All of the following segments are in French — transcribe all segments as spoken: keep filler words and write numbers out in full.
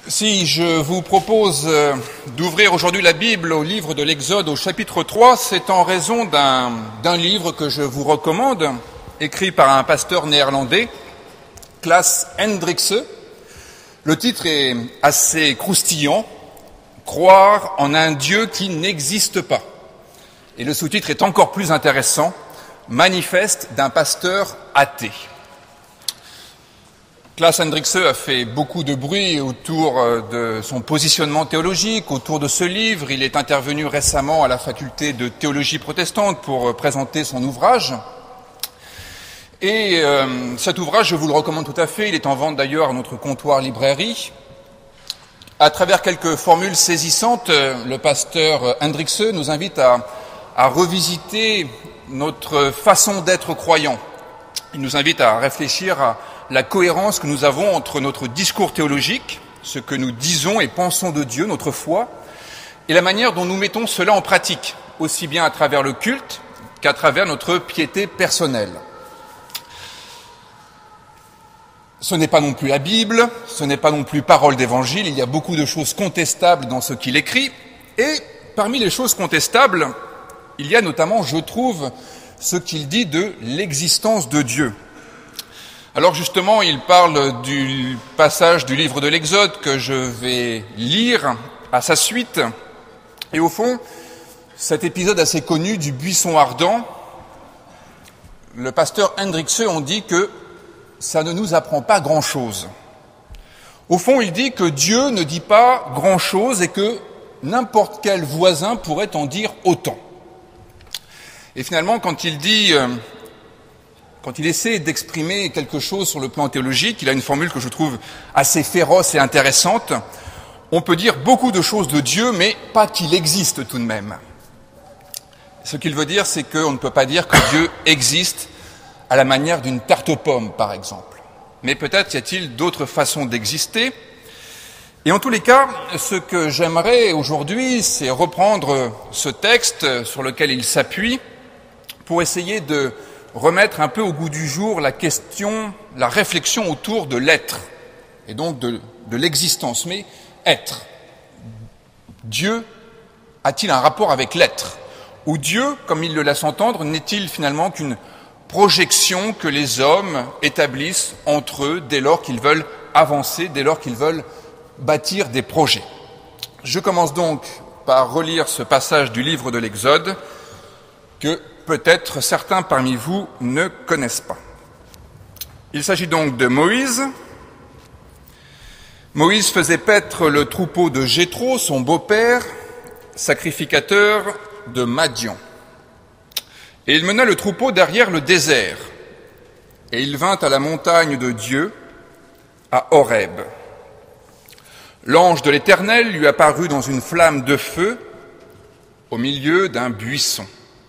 Si je vous propose d'ouvrir aujourd'hui la Bible au livre de l'Exode au chapitre trois, c'est en raison d'un, d'un livre que je vous recommande, écrit par un pasteur néerlandais, Klaas Hendrikse. Le titre est assez croustillant, « Croire en un Dieu qui n'existe pas ». Et le sous-titre est encore plus intéressant, « Manifeste d'un pasteur athée ». Klaas Hendrikse a fait beaucoup de bruit autour de son positionnement théologique, autour de ce livre. Il est intervenu récemment à la faculté de théologie protestante pour présenter son ouvrage. Et euh, cet ouvrage, je vous le recommande tout à fait. Il est en vente d'ailleurs à notre comptoir librairie. À travers quelques formules saisissantes, le pasteur Hendrikse nous invite à, à revisiter notre façon d'être croyant. Il nous invite à réfléchir à la cohérence que nous avons entre notre discours théologique, ce que nous disons et pensons de Dieu, notre foi, et la manière dont nous mettons cela en pratique, aussi bien à travers le culte qu'à travers notre piété personnelle. Ce n'est pas non plus la Bible, ce n'est pas non plus parole d'évangile, il y a beaucoup de choses contestables dans ce qu'il écrit, et parmi les choses contestables, il y a notamment, je trouve, ce qu'il dit de l'existence de Dieu. Alors justement, il parle du passage du livre de l'Exode que je vais lire à sa suite. Et au fond, cet épisode assez connu du buisson ardent, le pasteur Hendrikse en dit que ça ne nous apprend pas grand-chose. Au fond, il dit que Dieu ne dit pas grand-chose et que n'importe quel voisin pourrait en dire autant. Et finalement, quand il dit... Euh, Quand il essaie d'exprimer quelque chose sur le plan théologique, il a une formule que je trouve assez féroce et intéressante. On peut dire beaucoup de choses de Dieu, mais pas qu'il existe tout de même. Ce qu'il veut dire, c'est qu'on ne peut pas dire que Dieu existe à la manière d'une tarte aux pommes, par exemple. Mais peut-être y a-t-il d'autres façons d'exister. Et en tous les cas, ce que j'aimerais aujourd'hui, c'est reprendre ce texte sur lequel il s'appuie pour essayer de remettre un peu au goût du jour la question, la réflexion autour de l'être, et donc de, de l'existence. Mais être, Dieu a-t-il un rapport avec l'être? Ou Dieu, comme il le laisse entendre, n'est-il finalement qu'une projection que les hommes établissent entre eux dès lors qu'ils veulent avancer, dès lors qu'ils veulent bâtir des projets? Je commence donc par relire ce passage du livre de l'Exode que peut-être certains parmi vous ne connaissent pas. Il s'agit donc de Moïse. Moïse faisait paître le troupeau de Jéthro, son beau-père, sacrificateur de Madian. Et il mena le troupeau derrière le désert. Et il vint à la montagne de Dieu, à Horeb. L'ange de l'Éternel lui apparut dans une flamme de feu au milieu d'un buisson.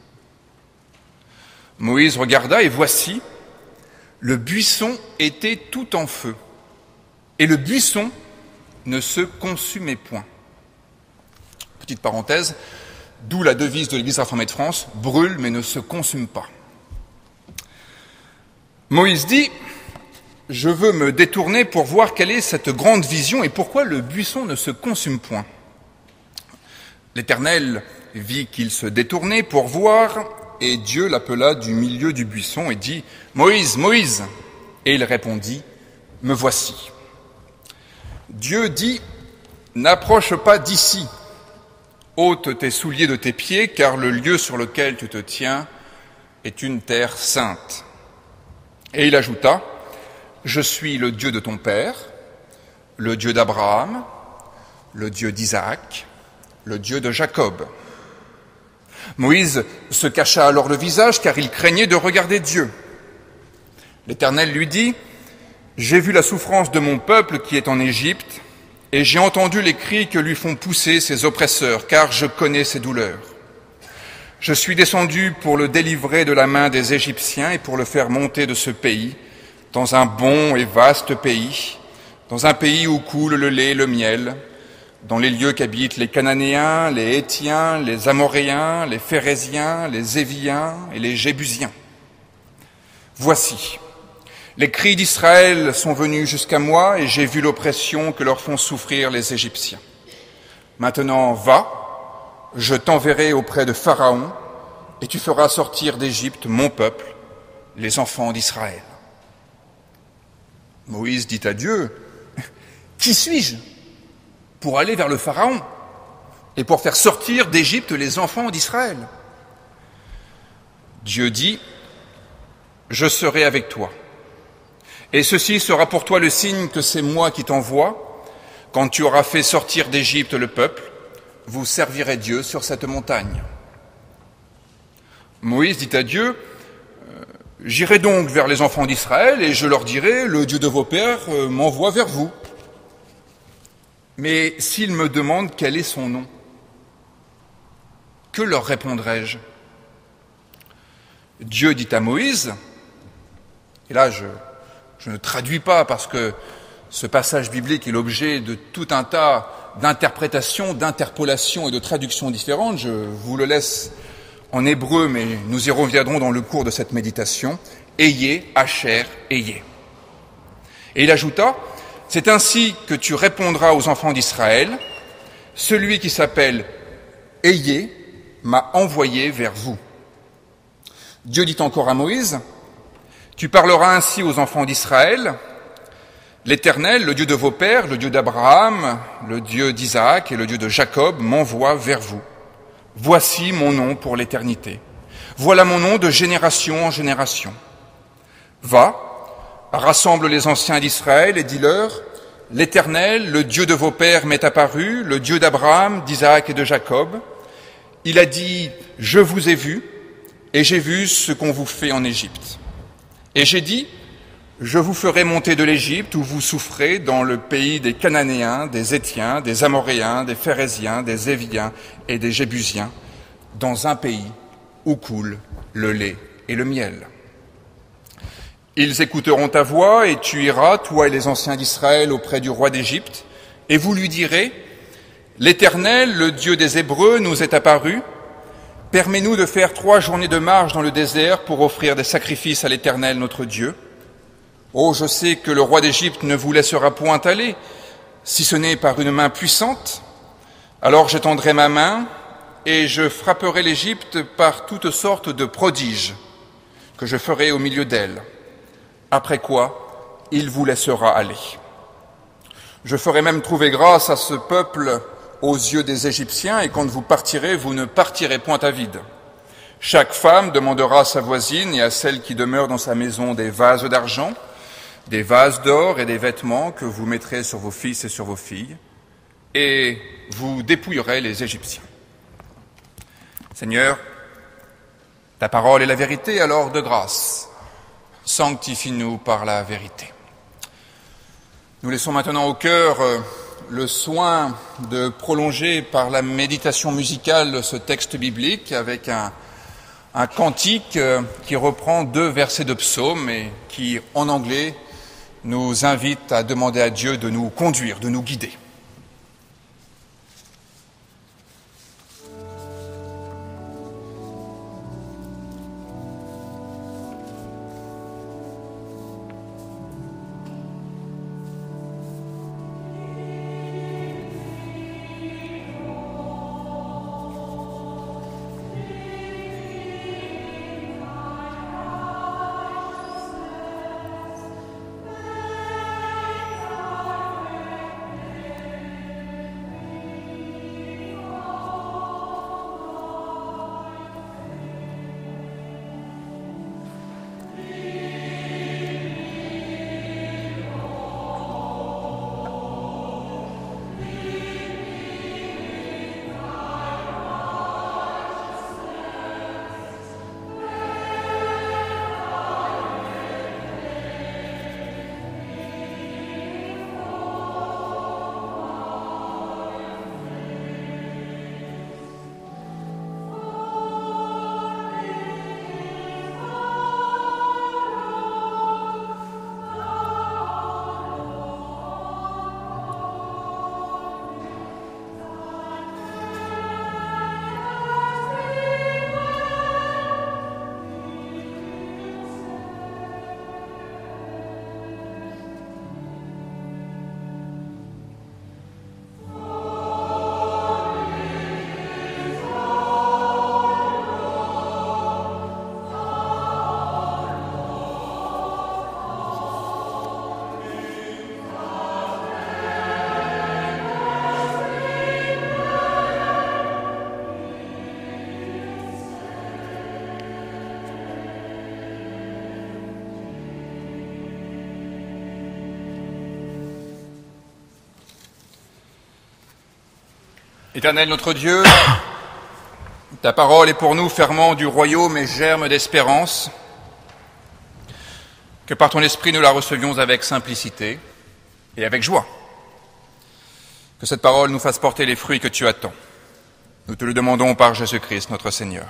Moïse regarda et voici, le buisson était tout en feu, et le buisson ne se consumait point. Petite parenthèse, d'où la devise de l'Église réformée de France, brûle mais ne se consume pas. Moïse dit, je veux me détourner pour voir quelle est cette grande vision et pourquoi le buisson ne se consume point. L'Éternel vit qu'il se détournait pour voir, et Dieu l'appela du milieu du buisson et dit « Moïse, Moïse !» Et il répondit « Me voici !» Dieu dit « N'approche pas d'ici, ôte tes souliers de tes pieds, car le lieu sur lequel tu te tiens est une terre sainte. » Et il ajouta « Je suis le Dieu de ton père, le Dieu d'Abraham, le Dieu d'Isaac, le Dieu de Jacob. » Moïse se cacha alors le visage, car il craignait de regarder Dieu. L'Éternel lui dit, « J'ai vu la souffrance de mon peuple qui est en Égypte, et j'ai entendu les cris que lui font pousser ses oppresseurs, car je connais ses douleurs. Je suis descendu pour le délivrer de la main des Égyptiens et pour le faire monter de ce pays, dans un bon et vaste pays, dans un pays où coule le lait et le miel, dans les lieux qu'habitent les Cananéens, les Hétiens, les Amoréens, les Phéréziens, les Éviens et les Jébusiens. Voici, Les cris d'Israël sont venus jusqu'à moi et j'ai vu l'oppression que leur font souffrir les Égyptiens. Maintenant, va, je t'enverrai auprès de Pharaon et tu feras sortir d'Égypte mon peuple, les enfants d'Israël. » Moïse dit à Dieu, « Qui suis-je pour aller vers le Pharaon et pour faire sortir d'Égypte les enfants d'Israël ?» Dieu dit, « Je serai avec toi. Et ceci sera pour toi le signe que c'est moi qui t'envoie. Quand tu auras fait sortir d'Égypte le peuple, vous servirez Dieu sur cette montagne. » Moïse dit à Dieu, « J'irai donc vers les enfants d'Israël et je leur dirai, le Dieu de vos pères m'envoie vers vous. Mais s'ils me demandent quel est son nom, que leur répondrai-je » Dieu dit à Moïse, et là je, je ne traduis pas parce que ce passage biblique est l'objet de tout un tas d'interprétations, d'interpolations et de traductions différentes. Je vous le laisse en hébreu, mais nous y reviendrons dans le cours de cette méditation. Ayez, Asher, ayez. Et il ajouta, c'est ainsi que tu répondras aux enfants d'Israël, celui qui s'appelle Ayez m'a envoyé vers vous. Dieu dit encore à Moïse, tu parleras ainsi aux enfants d'Israël, l'Éternel, le Dieu de vos pères, le Dieu d'Abraham, le Dieu d'Isaac et le Dieu de Jacob m'envoie vers vous. Voici mon nom pour l'éternité. Voilà mon nom de génération en génération. Va, rassemble les anciens d'Israël et dis-leur, l'Éternel, le Dieu de vos pères m'est apparu, le Dieu d'Abraham, d'Isaac et de Jacob. Il a dit, je vous ai vu, et j'ai vu ce qu'on vous fait en Égypte. Et j'ai dit, je vous ferai monter de l'Égypte où vous souffrez dans le pays des Cananéens, des Héthiens, des Amoréens, des Phéréziens, des Éviens et des Jébusiens, dans un pays où coule le lait et le miel. Ils écouteront ta voix et tu iras, toi et les anciens d'Israël, auprès du roi d'Égypte, et vous lui direz, l'Éternel, le Dieu des Hébreux, nous est apparu. Permets-nous de faire trois journées de marche dans le désert pour offrir des sacrifices à l'Éternel, notre Dieu. Oh, je sais que le roi d'Égypte ne vous laissera point aller, si ce n'est par une main puissante. Alors j'étendrai ma main et je frapperai l'Égypte par toutes sortes de prodiges que je ferai au milieu d'elle. Après quoi, il vous laissera aller. Je ferai même trouver grâce à ce peuple aux yeux des Égyptiens, et quand vous partirez, vous ne partirez point à vide. Chaque femme demandera à sa voisine et à celle qui demeure dans sa maison des vases d'argent, des vases d'or et des vêtements que vous mettrez sur vos fils et sur vos filles, et vous dépouillerez les Égyptiens. Seigneur, ta parole est la vérité, alors de grâce, sanctifie-nous par la vérité. Nous laissons maintenant au cœur le soin de prolonger par la méditation musicale ce texte biblique avec un, un cantique qui reprend deux versets de psaume et qui, en anglais, nous invite à demander à Dieu de nous conduire, de nous guider. Éternel notre Dieu, ta parole est pour nous ferment du royaume et germe d'espérance. Que par ton esprit nous la recevions avec simplicité et avec joie. Que cette parole nous fasse porter les fruits que tu attends. Nous te le demandons par Jésus-Christ notre Seigneur.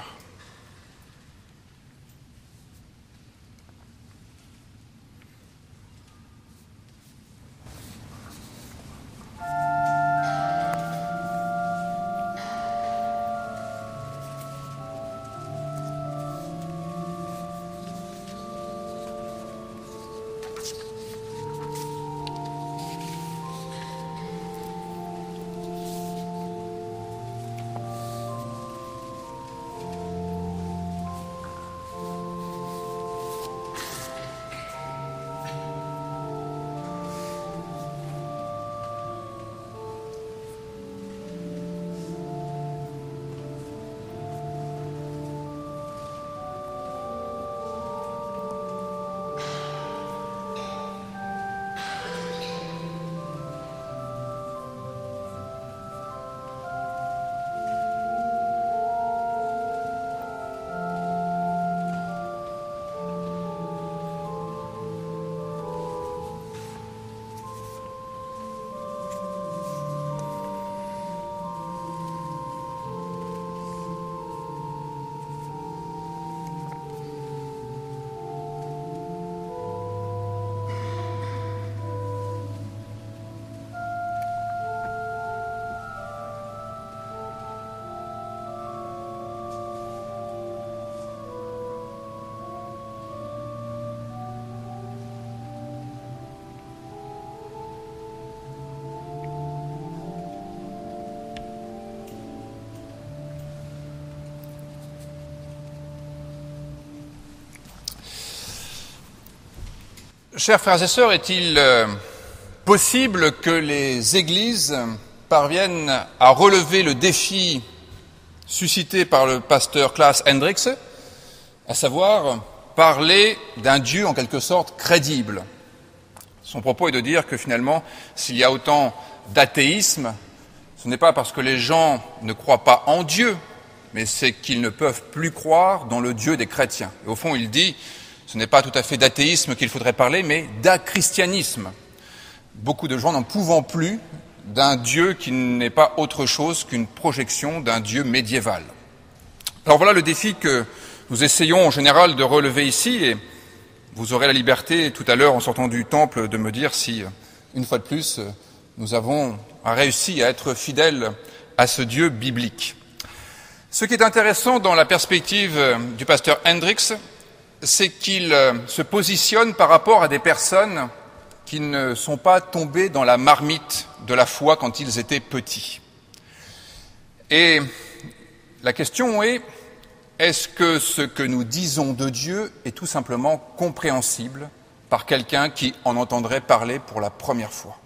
Chers frères et sœurs, est-il euh, possible que les églises parviennent à relever le défi suscité par le pasteur Klaas Hendricks, à savoir parler d'un Dieu en quelque sorte crédible? Son propos est de dire que finalement, s'il y a autant d'athéisme, ce n'est pas parce que les gens ne croient pas en Dieu, mais c'est qu'ils ne peuvent plus croire dans le Dieu des chrétiens. Et au fond, il dit, ce n'est pas tout à fait d'athéisme qu'il faudrait parler, mais d'achristianisme. Beaucoup de gens n'en pouvant plus d'un Dieu qui n'est pas autre chose qu'une projection d'un Dieu médiéval. Alors voilà le défi que nous essayons en général de relever ici, et vous aurez la liberté tout à l'heure en sortant du temple de me dire si, une fois de plus, nous avons réussi à être fidèles à ce Dieu biblique. Ce qui est intéressant dans la perspective du pasteur Hendricks, c'est qu'il se positionne par rapport à des personnes qui ne sont pas tombées dans la marmite de la foi quand ils étaient petits. Et la question est, est-ce que ce que nous disons de Dieu est tout simplement compréhensible par quelqu'un qui en entendrait parler pour la première fois?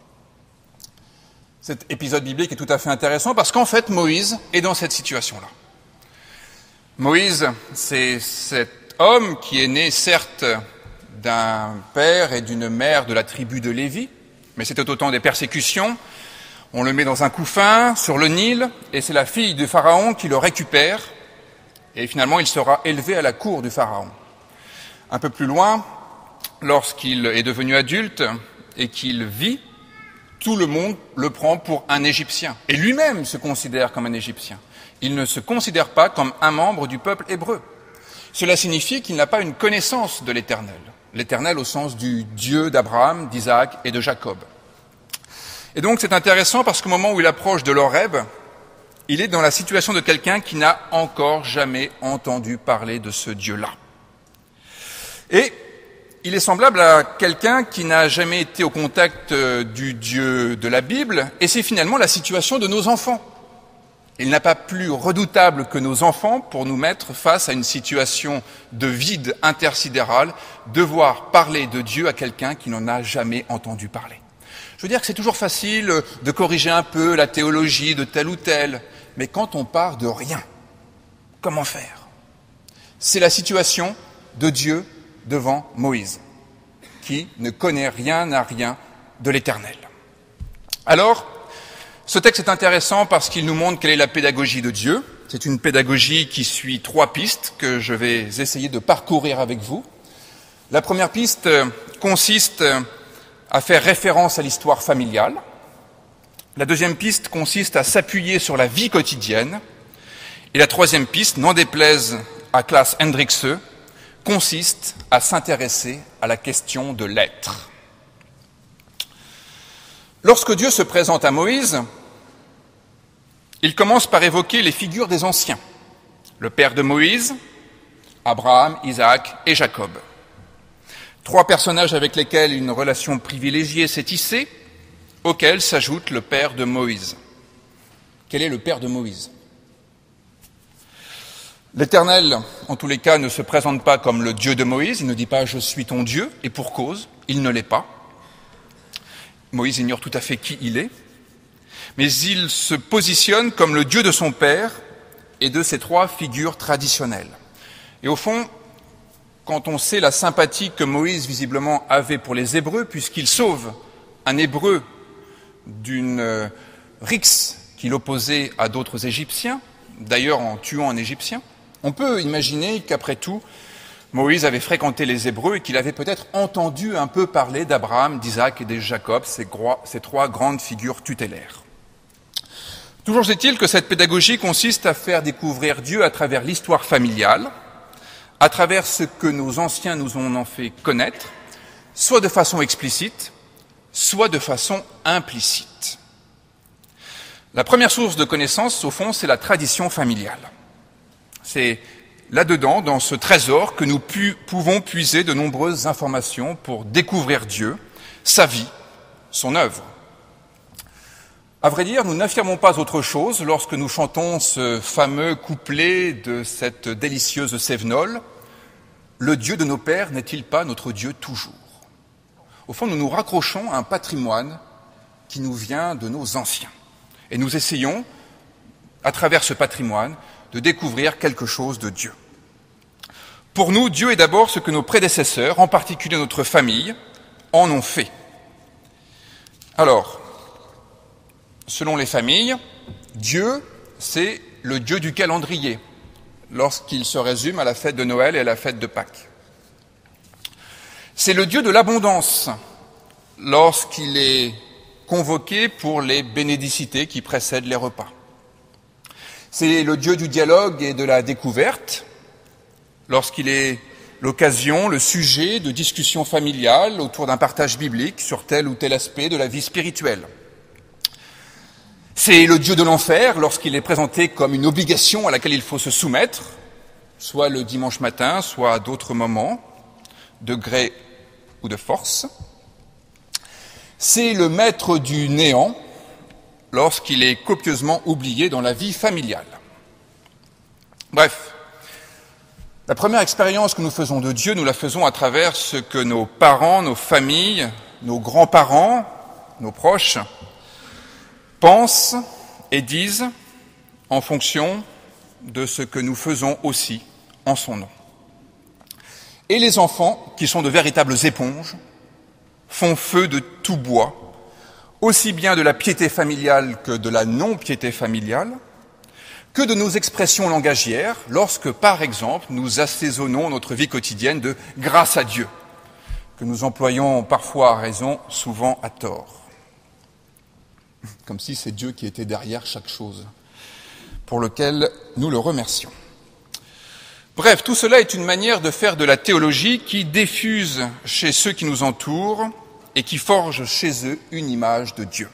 Cet épisode biblique est tout à fait intéressant parce qu'en fait, Moïse est dans cette situation-là. Moïse, c'est cet homme qui est né certes d'un père et d'une mère de la tribu de Lévi, mais c'était au temps des persécutions. On le met dans un couffin sur le Nil, et c'est la fille du Pharaon qui le récupère, et finalement il sera élevé à la cour du Pharaon. Un peu plus loin, lorsqu'il est devenu adulte et qu'il vit, tout le monde le prend pour un Égyptien, et lui-même se considère comme un Égyptien. Il ne se considère pas comme un membre du peuple hébreu. Cela signifie qu'il n'a pas une connaissance de l'Éternel. L'Éternel au sens du Dieu d'Abraham, d'Isaac et de Jacob. Et donc c'est intéressant parce qu'au moment où il approche de l'Horeb, il est dans la situation de quelqu'un qui n'a encore jamais entendu parler de ce Dieu-là. Et il est semblable à quelqu'un qui n'a jamais été au contact du Dieu de la Bible, et c'est finalement la situation de nos enfants. Il n'a pas plus redoutable que nos enfants pour nous mettre face à une situation de vide intersidéral, devoir parler de Dieu à quelqu'un qui n'en a jamais entendu parler. Je veux dire que c'est toujours facile de corriger un peu la théologie de tel ou tel, mais quand on part de rien, comment faire? C'est la situation de Dieu devant Moïse, qui ne connaît rien à rien de l'Éternel. Alors, Ce texte est intéressant parce qu'il nous montre quelle est la pédagogie de Dieu. C'est une pédagogie qui suit trois pistes que je vais essayer de parcourir avec vous. La première piste consiste à faire référence à l'histoire familiale. La deuxième piste consiste à s'appuyer sur la vie quotidienne. Et la troisième piste, n'en déplaise à Claes Hendrikse, consiste à s'intéresser à la question de l'être. Lorsque Dieu se présente à Moïse, il commence par évoquer les figures des anciens, le père de Moïse, Abraham, Isaac et Jacob. Trois personnages avec lesquels une relation privilégiée s'est tissée, auquel s'ajoute le père de Moïse. Quel est le père de Moïse ? L'Éternel, en tous les cas, ne se présente pas comme le Dieu de Moïse, il ne dit pas « je suis ton Dieu », et pour cause, il ne l'est pas. Moïse ignore tout à fait qui il est, mais il se positionne comme le Dieu de son père et de ces trois figures traditionnelles. Et au fond, quand on sait la sympathie que Moïse visiblement avait pour les Hébreux, puisqu'il sauve un Hébreu d'une rixe qu'il opposait à d'autres Égyptiens, d'ailleurs en tuant un Égyptien, on peut imaginer qu'après tout, Moïse avait fréquenté les Hébreux et qu'il avait peut-être entendu un peu parler d'Abraham, d'Isaac et de Jacob, ces, gros, ces trois grandes figures tutélaires. Toujours est-il que cette pédagogie consiste à faire découvrir Dieu à travers l'histoire familiale, à travers ce que nos anciens nous en ont fait connaître, soit de façon explicite, soit de façon implicite. La première source de connaissance, au fond, c'est la tradition familiale. C'est là-dedans, dans ce trésor, que nous pu, pouvons puiser de nombreuses informations pour découvrir Dieu, sa vie, son œuvre. À vrai dire, nous n'affirmons pas autre chose lorsque nous chantons ce fameux couplet de cette délicieuse Cévenole. Le Dieu de nos pères n'est-il pas notre Dieu toujours ? Au fond, nous nous raccrochons à un patrimoine qui nous vient de nos anciens. Et nous essayons, à travers ce patrimoine, de découvrir quelque chose de Dieu. Pour nous, Dieu est d'abord ce que nos prédécesseurs, en particulier notre famille, en ont fait. Alors, selon les familles, Dieu, c'est le Dieu du calendrier, lorsqu'il se résume à la fête de Noël et à la fête de Pâques. C'est le Dieu de l'abondance, lorsqu'il est convoqué pour les bénédicités qui précèdent les repas. C'est le Dieu du dialogue et de la découverte, lorsqu'il est l'occasion, le sujet de discussions familiales autour d'un partage biblique sur tel ou tel aspect de la vie spirituelle. C'est le Dieu de l'enfer lorsqu'il est présenté comme une obligation à laquelle il faut se soumettre, soit le dimanche matin, soit à d'autres moments, de gré ou de force. C'est le maître du néant lorsqu'il est copieusement oublié dans la vie familiale. Bref, la première expérience que nous faisons de Dieu, nous la faisons à travers ce que nos parents, nos familles, nos grands-parents, nos proches, pensent et disent en fonction de ce que nous faisons aussi en son nom. Et les enfants, qui sont de véritables éponges, font feu de tout bois, aussi bien de la piété familiale que de la non-piété familiale, que de nos expressions langagières, lorsque, par exemple, nous assaisonnons notre vie quotidienne de « grâce à Dieu », que nous employons parfois à raison, souvent à tort. Comme si c'est Dieu qui était derrière chaque chose, pour lequel nous le remercions. Bref, tout cela est une manière de faire de la théologie qui diffuse chez ceux qui nous entourent et qui forge chez eux une image de Dieu.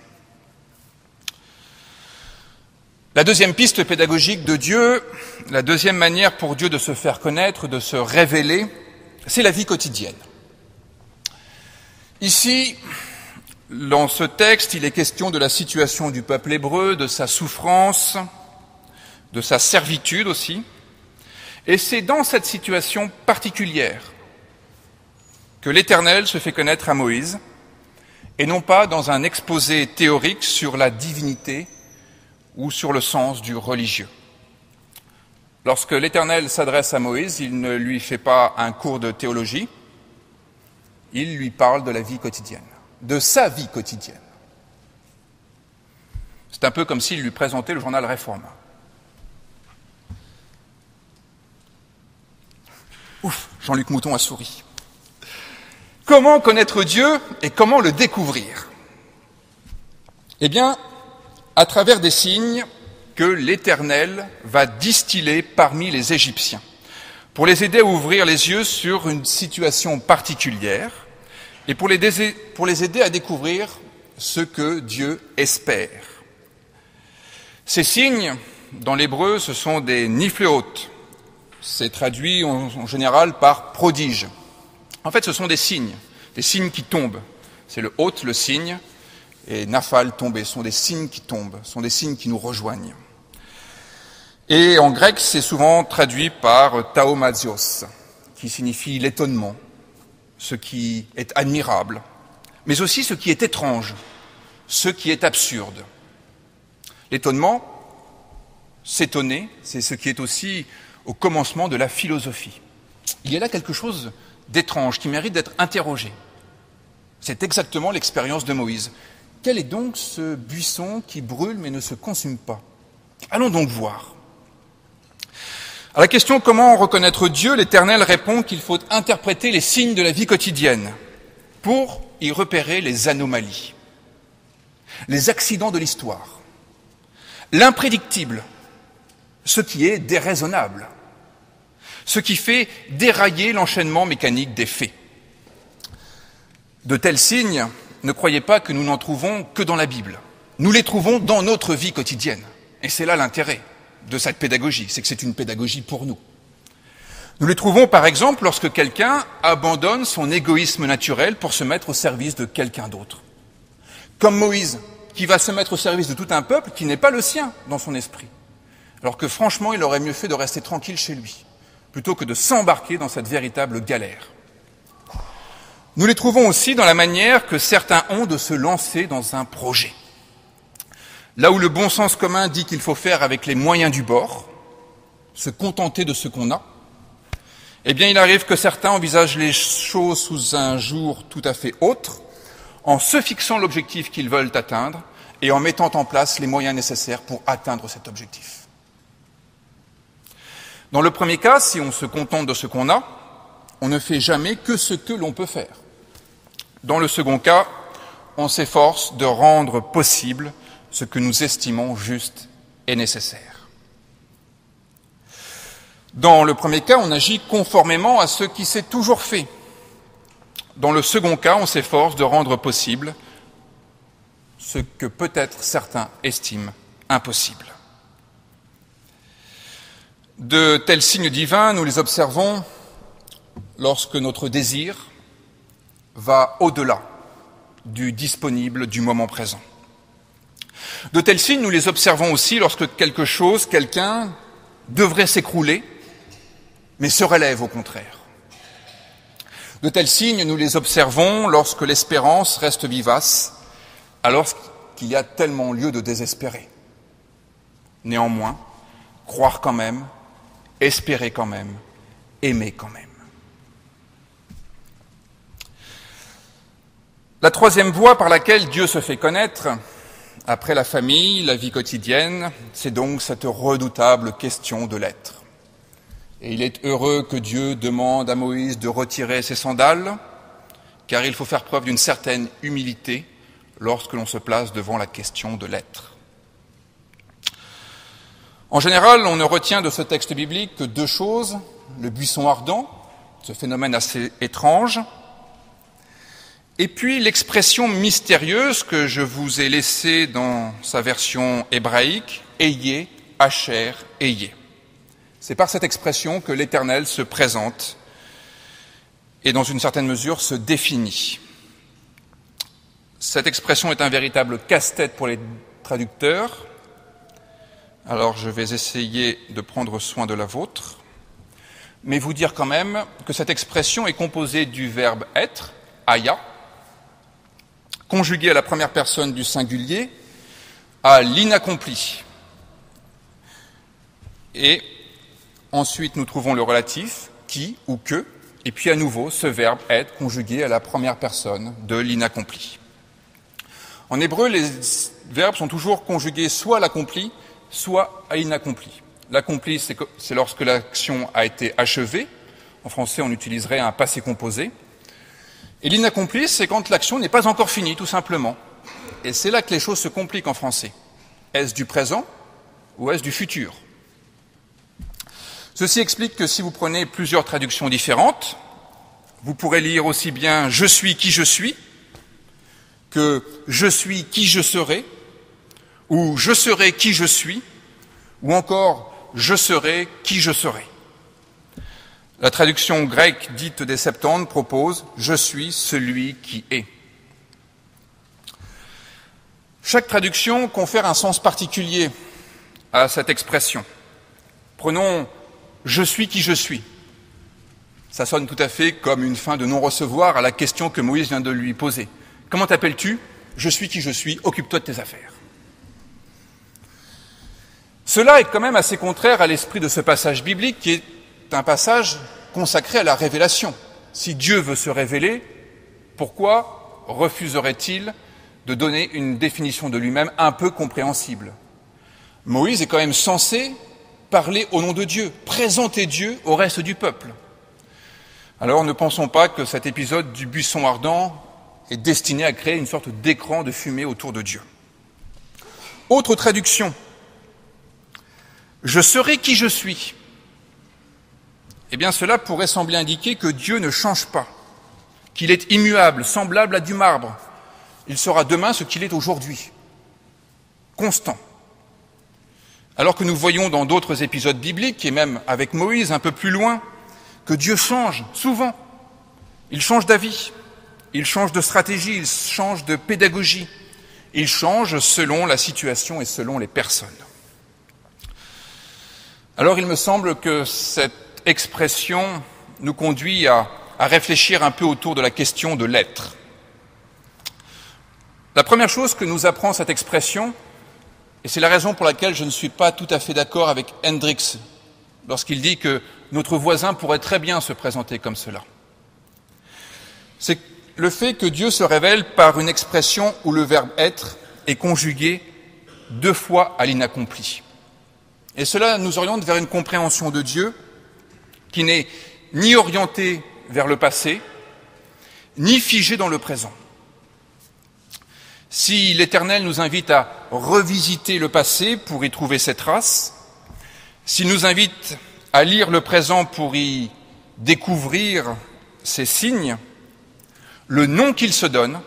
La deuxième piste pédagogique de Dieu, la deuxième manière pour Dieu de se faire connaître, de se révéler, c'est la vie quotidienne. Ici, dans ce texte, il est question de la situation du peuple hébreu, de sa souffrance, de sa servitude aussi. Et c'est dans cette situation particulière que l'Éternel se fait connaître à Moïse, et non pas dans un exposé théorique sur la divinité ou sur le sens du religieux. Lorsque l'Éternel s'adresse à Moïse, il ne lui fait pas un cours de théologie, il lui parle de la vie quotidienne, de sa vie quotidienne. C'est un peu comme s'il lui présentait le journal Réforme. Ouf, Jean-Luc Mouton a souri. Comment connaître Dieu et comment le découvrir? Eh bien, à travers des signes que l'Éternel va distiller parmi les Égyptiens, pour les aider à ouvrir les yeux sur une situation particulière et pour les, dé- pour les aider à découvrir ce que Dieu espère. Ces signes, dans l'hébreu, ce sont des nifléot. C'est traduit en, en général par prodige. En fait, ce sont des signes, des signes qui tombent. C'est le hôte, le signe, et nafal, tomber. Ce sont des signes qui tombent, ce sont des signes qui nous rejoignent. Et en grec, c'est souvent traduit par taomazios, qui signifie l'étonnement, ce qui est admirable, mais aussi ce qui est étrange, ce qui est absurde. L'étonnement, s'étonner, c'est ce qui est aussi au commencement de la philosophie. Il y a là quelque chose d'étrange qui mérite d'être interrogé. C'est exactement l'expérience de Moïse. Quel est donc ce buisson qui brûle mais ne se consume pas? Allons donc voir. À la question comment reconnaître Dieu, l'Éternel répond qu'il faut interpréter les signes de la vie quotidienne pour y repérer les anomalies, les accidents de l'histoire, l'imprédictible, ce qui est déraisonnable, ce qui fait dérailler l'enchaînement mécanique des faits. De tels signes, ne croyez pas que nous n'en trouvons que dans la Bible. Nous les trouvons dans notre vie quotidienne. Et c'est là l'intérêt de cette pédagogie, c'est que c'est une pédagogie pour nous. Nous les trouvons par exemple lorsque quelqu'un abandonne son égoïsme naturel pour se mettre au service de quelqu'un d'autre. Comme Moïse, qui va se mettre au service de tout un peuple qui n'est pas le sien dans son esprit. Alors que franchement, il aurait mieux fait de rester tranquille chez lui, plutôt que de s'embarquer dans cette véritable galère. Nous les trouvons aussi dans la manière que certains ont de se lancer dans un projet. Là où le bon sens commun dit qu'il faut faire avec les moyens du bord, se contenter de ce qu'on a, eh bien il arrive que certains envisagent les choses sous un jour tout à fait autre, en se fixant l'objectif qu'ils veulent atteindre et en mettant en place les moyens nécessaires pour atteindre cet objectif. Dans le premier cas, si on se contente de ce qu'on a, on ne fait jamais que ce que l'on peut faire. Dans le second cas, on s'efforce de rendre possible ce que nous estimons juste et nécessaire. Dans le premier cas, on agit conformément à ce qui s'est toujours fait. Dans le second cas, on s'efforce de rendre possible ce que peut-être certains estiment impossible. De tels signes divins, nous les observons lorsque notre désir va au-delà du disponible du moment présent. De tels signes, nous les observons aussi lorsque quelque chose, quelqu'un, devrait s'écrouler, mais se relève au contraire. De tels signes, nous les observons lorsque l'espérance reste vivace, alors qu'il y a tellement lieu de désespérer. Néanmoins, croire quand même, espérer quand même, aimer quand même. La troisième voie par laquelle Dieu se fait connaître, après la famille, la vie quotidienne, c'est donc cette redoutable question de l'être. Et il est heureux que Dieu demande à Moïse de retirer ses sandales, car il faut faire preuve d'une certaine humilité lorsque l'on se place devant la question de l'être. En général, on ne retient de ce texte biblique que deux choses, le buisson ardent, ce phénomène assez étrange, et puis l'expression mystérieuse que je vous ai laissée dans sa version hébraïque, « ayez, Asher, ayez ». C'est par cette expression que l'Éternel se présente et dans une certaine mesure se définit. Cette expression est un véritable casse-tête pour les traducteurs. Alors je vais essayer de prendre soin de la vôtre, mais vous dire quand même que cette expression est composée du verbe être, aya, conjugué à la première personne du singulier, à l'inaccompli. Et ensuite, nous trouvons le relatif, qui ou que, et puis à nouveau, ce verbe être conjugué à la première personne de l'inaccompli. En hébreu, les verbes sont toujours conjugués soit à l'accompli, soit à l'inaccompli. L'accompli, c'est lorsque l'action a été achevée. En français, on utiliserait un passé composé. Et l'inaccompli, c'est quand l'action n'est pas encore finie, tout simplement. Et c'est là que les choses se compliquent en français. Est-ce du présent ou est-ce du futur? Ceci explique que si vous prenez plusieurs traductions différentes, vous pourrez lire aussi bien « je suis qui je suis » que « je suis qui je serai » ou « je serai qui je suis » ou encore « je serai qui je serai ». La traduction grecque dite des Septante propose « je suis celui qui est ». Chaque traduction confère un sens particulier à cette expression. Prenons « je suis qui je suis ». Ça sonne tout à fait comme une fin de non-recevoir à la question que Moïse vient de lui poser. « Comment t'appelles-tu ? Je suis qui je suis, occupe-toi de tes affaires ». Cela est quand même assez contraire à l'esprit de ce passage biblique qui est un passage consacré à la révélation. Si Dieu veut se révéler, pourquoi refuserait-il de donner une définition de lui-même un peu compréhensible? Moïse est quand même censé parler au nom de Dieu, présenter Dieu au reste du peuple. Alors ne pensons pas que cet épisode du buisson ardent est destiné à créer une sorte d'écran de fumée autour de Dieu. Autre traduction. Je serai qui je suis. Eh bien, cela pourrait sembler indiquer que Dieu ne change pas, qu'il est immuable, semblable à du marbre. Il sera demain ce qu'il est aujourd'hui, constant. Alors que nous voyons dans d'autres épisodes bibliques, et même avec Moïse un peu plus loin, que Dieu change souvent. Il change d'avis, il change de stratégie, il change de pédagogie, il change selon la situation et selon les personnes. Alors il me semble que cette expression nous conduit à, à réfléchir un peu autour de la question de l'être. La première chose que nous apprend cette expression, et c'est la raison pour laquelle je ne suis pas tout à fait d'accord avec Hendricks lorsqu'il dit que notre voisin pourrait très bien se présenter comme cela, c'est le fait que Dieu se révèle par une expression où le verbe être est conjugué deux fois à l'inaccompli. Et cela nous oriente vers une compréhension de Dieu qui n'est ni orientée vers le passé, ni figée dans le présent. Si l'Éternel nous invite à revisiter le passé pour y trouver ses traces, s'il nous invite à lire le présent pour y découvrir ses signes, le nom qu'il se donne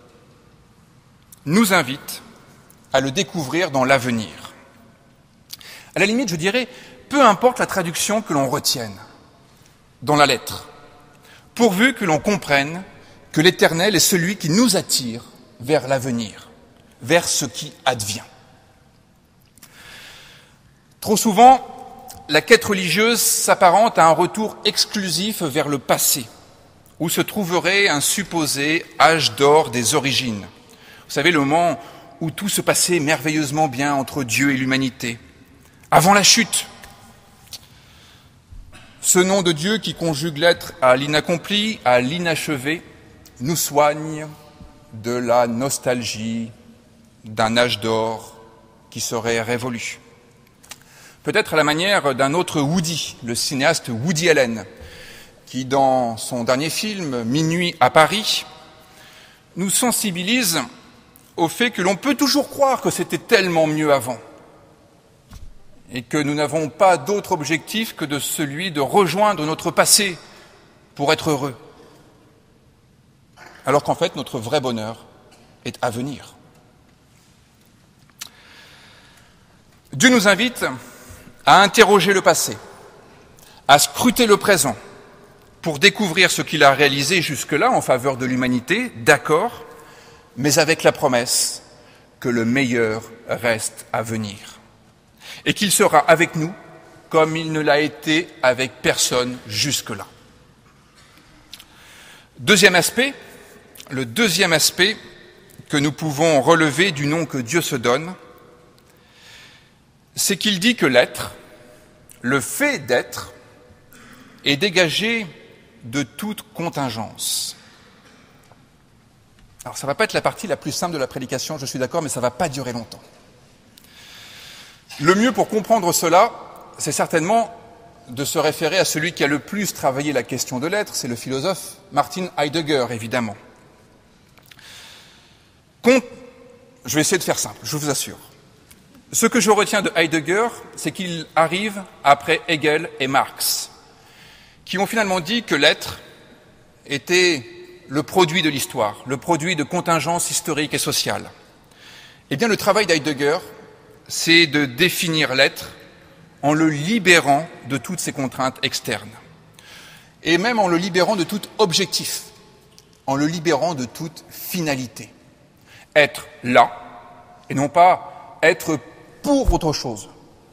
nous invite à le découvrir dans l'avenir. À la limite, je dirais, peu importe la traduction que l'on retienne dans la lettre, pourvu que l'on comprenne que l'Éternel est celui qui nous attire vers l'avenir, vers ce qui advient. Trop souvent, la quête religieuse s'apparente à un retour exclusif vers le passé, où se trouverait un supposé âge d'or des origines. Vous savez, le moment où tout se passait merveilleusement bien entre Dieu et l'humanité, avant la chute. Ce nom de Dieu qui conjugue l'être à l'inaccompli, à l'inachevé, nous soigne de la nostalgie d'un âge d'or qui serait révolu. Peut-être à la manière d'un autre Woody, le cinéaste Woody Allen, qui dans son dernier film, Minuit à Paris, nous sensibilise au fait que l'on peut toujours croire que c'était tellement mieux avant et que nous n'avons pas d'autre objectif que de celui de rejoindre notre passé pour être heureux. Alors qu'en fait, notre vrai bonheur est à venir. Dieu nous invite à interroger le passé, à scruter le présent, pour découvrir ce qu'il a réalisé jusque-là en faveur de l'humanité, d'accord, mais avec la promesse que le meilleur reste à venir. Et qu'il sera avec nous comme il ne l'a été avec personne jusque-là. Deuxième aspect, le deuxième aspect que nous pouvons relever du nom que Dieu se donne, c'est qu'il dit que l'être, le fait d'être, est dégagé de toute contingence. Alors ça ne va pas être la partie la plus simple de la prédication, je suis d'accord, mais ça ne va pas durer longtemps. Le mieux pour comprendre cela, c'est certainement de se référer à celui qui a le plus travaillé la question de l'être, c'est le philosophe Martin Heidegger, évidemment. Con... Je vais essayer de faire simple, je vous assure. Ce que je retiens de Heidegger, c'est qu'il arrive après Hegel et Marx, qui ont finalement dit que l'être était le produit de l'histoire, le produit de contingences historiques et sociales. Eh bien, le travail d'Heidegger, c'est de définir l'être en le libérant de toutes ces contraintes externes, et même en le libérant de tout objectif, en le libérant de toute finalité. Être là, et non pas être pour autre chose.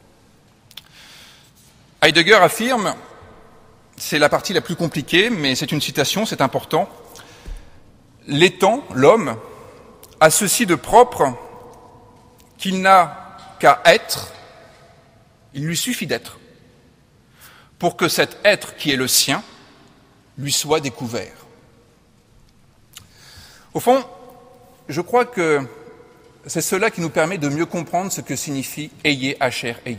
Heidegger affirme, c'est la partie la plus compliquée, mais c'est une citation, c'est important, « L'étant, l'homme, a ceci de propre qu'il n'a qu'à être, il lui suffit d'être, pour que cet être qui est le sien lui soit découvert. » Au fond, je crois que c'est cela qui nous permet de mieux comprendre ce que signifie « ayez, hacher, ayez ».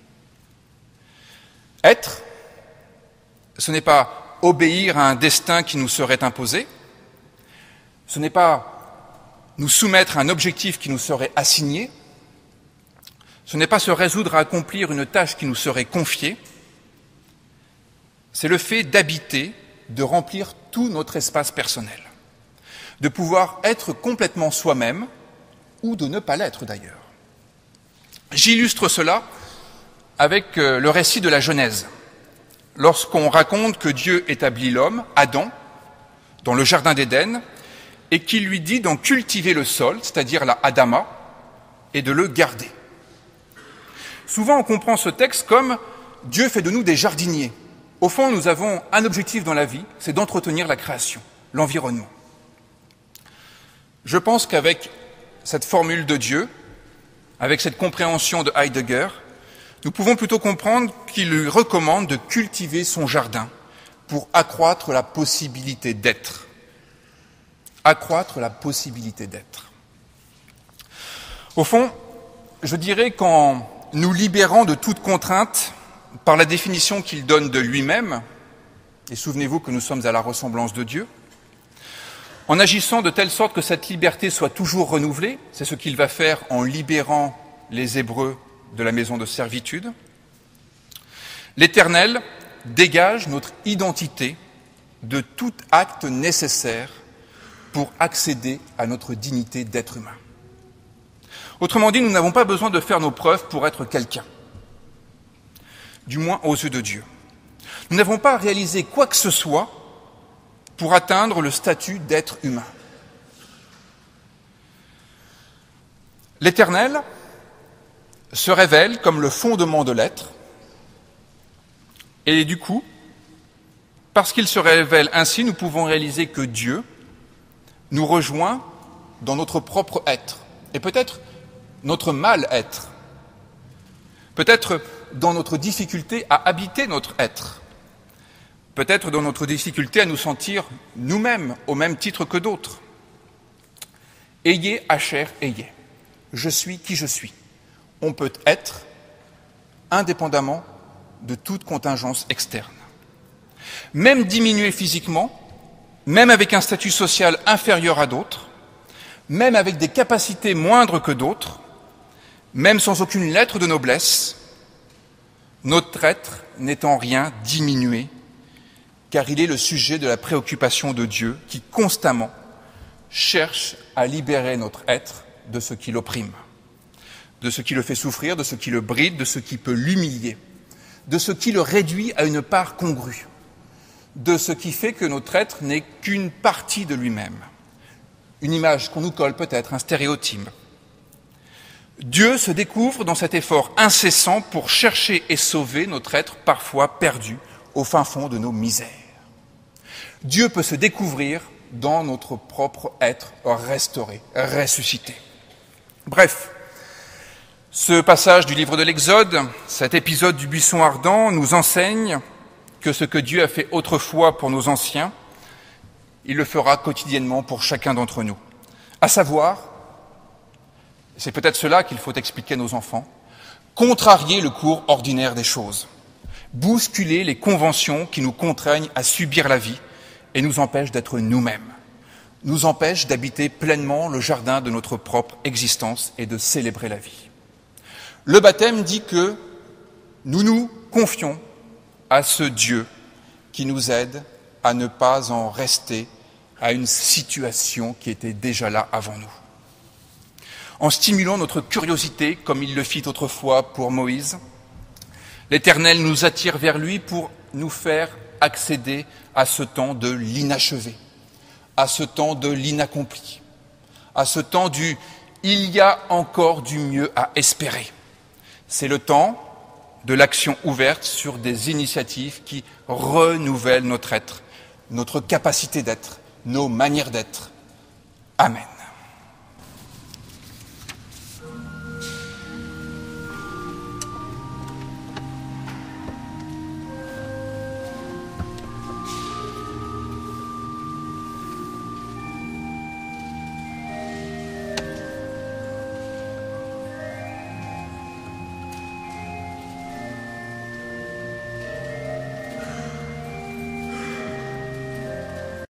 Être, ce n'est pas obéir à un destin qui nous serait imposé, ce n'est pas nous soumettre à un objectif qui nous serait assigné, ce n'est pas se résoudre à accomplir une tâche qui nous serait confiée, c'est le fait d'habiter, de remplir tout notre espace personnel, de pouvoir être complètement soi-même, ou de ne pas l'être d'ailleurs. J'illustre cela avec le récit de la Genèse, lorsqu'on raconte que Dieu établit l'homme, Adam, dans le jardin d'Éden, et qu'il lui dit d'en cultiver le sol, c'est-à-dire la Adama, et de le garder. Souvent on comprend ce texte comme Dieu fait de nous des jardiniers. Au fond, nous avons un objectif dans la vie, c'est d'entretenir la création, l'environnement. Je pense qu'avec cette formule de Dieu, avec cette compréhension de Heidegger, nous pouvons plutôt comprendre qu'il lui recommande de cultiver son jardin pour accroître la possibilité d'être. Accroître la possibilité d'être. Au fond, je dirais qu'en nous libérant de toute contrainte par la définition qu'il donne de lui-même, et souvenez-vous que nous sommes à la ressemblance de Dieu, en agissant de telle sorte que cette liberté soit toujours renouvelée, c'est ce qu'il va faire en libérant les Hébreux de la maison de servitude, l'Éternel dégage notre identité de tout acte nécessaire pour accéder à notre dignité d'être humain. Autrement dit, nous n'avons pas besoin de faire nos preuves pour être quelqu'un, du moins aux yeux de Dieu. Nous n'avons pas à réaliser quoi que ce soit pour atteindre le statut d'être humain. L'Éternel se révèle comme le fondement de l'être, et du coup, parce qu'il se révèle ainsi, nous pouvons réaliser que Dieu nous rejoint dans notre propre être, et peut-être notre mal-être, peut-être dans notre difficulté à habiter notre être, peut-être dans notre difficulté à nous sentir nous-mêmes au même titre que d'autres. Ayez, hacher, ayez. Je suis qui je suis. On peut être indépendamment de toute contingence externe. Même diminué physiquement, même avec un statut social inférieur à d'autres, même avec des capacités moindres que d'autres, même sans aucune lettre de noblesse, notre être n'est en rien diminué, car il est le sujet de la préoccupation de Dieu qui constamment cherche à libérer notre être de ce qui l'opprime, de ce qui le fait souffrir, de ce qui le bride, de ce qui peut l'humilier, de ce qui le réduit à une part congrue, de ce qui fait que notre être n'est qu'une partie de lui-même, une image qu'on nous colle peut-être, un stéréotype. Dieu se découvre dans cet effort incessant pour chercher et sauver notre être parfois perdu au fin fond de nos misères. Dieu peut se découvrir dans notre propre être restauré, ressuscité. Bref, ce passage du livre de l'Exode, cet épisode du buisson ardent, nous enseigne que ce que Dieu a fait autrefois pour nos anciens il le fera quotidiennement pour chacun d'entre nous. À savoir, c'est peut-être cela qu'il faut expliquer à nos enfants, contrarier le cours ordinaire des choses, bousculer les conventions qui nous contraignent à subir la vie et nous empêchent d'être nous-mêmes, nous empêchent d'habiter pleinement le jardin de notre propre existence et de célébrer la vie. Le baptême dit que nous nous confions à ce Dieu qui nous aide à ne pas en rester à une situation qui était déjà là avant nous. En stimulant notre curiosité, comme il le fit autrefois pour Moïse, l'Éternel nous attire vers lui pour nous faire accéder à ce temps de l'inachevé, à ce temps de l'inaccompli, à ce temps du « il y a encore du mieux à espérer ». C'est le temps de l'action ouverte sur des initiatives qui renouvellent notre être, notre capacité d'être, nos manières d'être. Amen.